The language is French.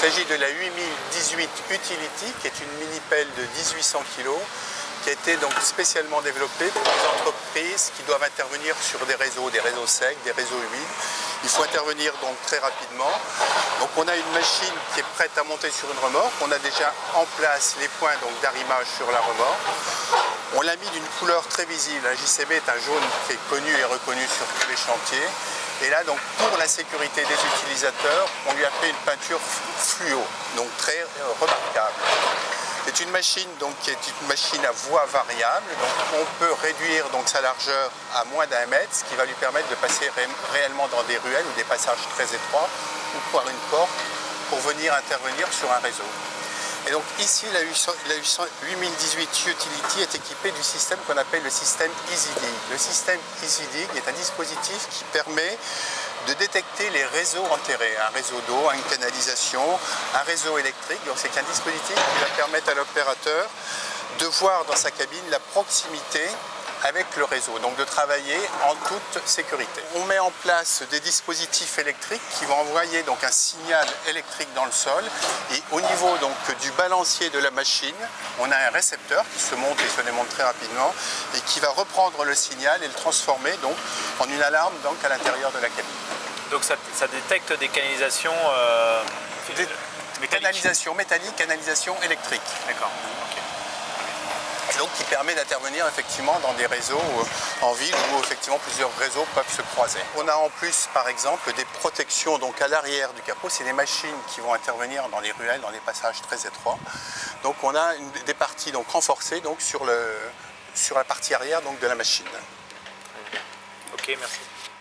s'agit de la 8018 Utility, qui est une mini-pelle de 1800 kg, qui a été donc spécialement développée pour les entreprises qui doivent intervenir sur des réseaux secs, des réseaux humides. Il faut intervenir donc très rapidement. Donc on a une machine qui est prête à monter sur une remorque. On a déjà en place les points d'arrimage sur la remorque. On l'a mis d'une couleur très visible. Un JCB est un jaune qui est connu et reconnu sur tous les chantiers. Et là, donc, pour la sécurité des utilisateurs, on lui a fait une peinture fluo, donc très remarquable. C'est une machine donc, qui est une machine à voie variable. Donc, on peut réduire donc, sa largeur à moins d'1 mètre, ce qui va lui permettre de passer réellement dans des ruelles ou des passages très étroits ou par une porte pour venir intervenir sur un réseau. Et donc ici, la 8018 Utility est équipée du système qu'on appelle le système EasyDig. Le système EasyDig est un dispositif qui permet de détecter les réseaux enterrés, un réseau d'eau, une canalisation, un réseau électrique. Donc c'est un dispositif qui va permettre à l'opérateur de voir dans sa cabine la proximité avec le réseau, donc de travailler en toute sécurité. On met en place des dispositifs électriques qui vont envoyer donc un signal électrique dans le sol, et au niveau donc du balancier de la machine, on a un récepteur qui se monte et se démonte très rapidement et qui va reprendre le signal et le transformer donc en une alarme donc à l'intérieur de la cabine. Donc ça détecte des canalisations canalisation métallique, canalisation électrique. D'accord. Et donc qui permet d'intervenir effectivement dans des réseaux en ville où effectivement plusieurs réseaux peuvent se croiser. On a en plus par exemple des protections donc à l'arrière du capot, c'est des machines qui vont intervenir dans les ruelles, dans les passages très étroits. Donc on a des parties donc renforcées donc sur la partie arrière donc de la machine. Ok, merci.